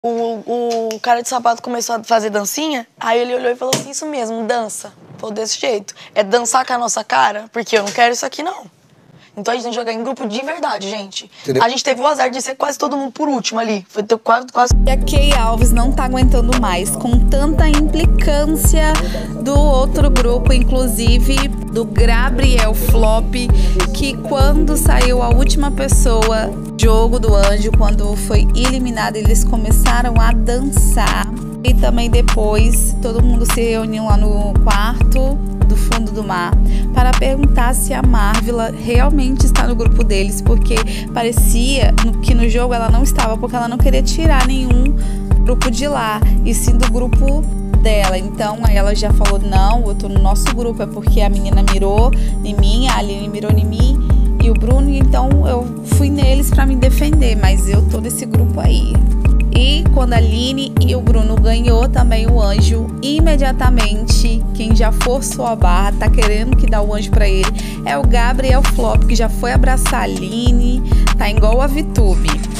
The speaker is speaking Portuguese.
O cara de sapato começou a fazer dancinha, aí ele olhou e falou assim, isso mesmo, dança. Falou desse jeito. É dançar com a nossa cara? Porque eu não quero isso aqui, não. Então a gente tem que jogar em grupo de verdade, gente. Entendeu? A gente teve o azar de ser quase todo mundo por último ali. Foi quase... E a Kay Alves não tá aguentando mais, com tanta implicância do outro grupo, inclusive do Gabriel Flop, que quando saiu a última pessoa, jogo do anjo, quando foi eliminado, eles começaram a dançar. E também depois, todo mundo se reuniu lá no quarto do fundo do mar para perguntar se a Marvila realmente está no grupo deles, porque parecia que no jogo ela não estava, porque ela não queria tirar nenhum grupo de lá, e sim do grupo dela. Então aí ela já falou, não, eu tô no nosso grupo, é porque a menina mirou em mim, a Aline mirou em mim e o Bruno, então eu fui neles para me defender, mas eu tô nesse grupo aí. E quando a Aline e o Bruno ganhou também o anjo, imediatamente quem já forçou a barra, tá querendo que dá o anjo pra ele, é o Gabriel Flop, que já foi abraçar a Aline, tá igual a VTube.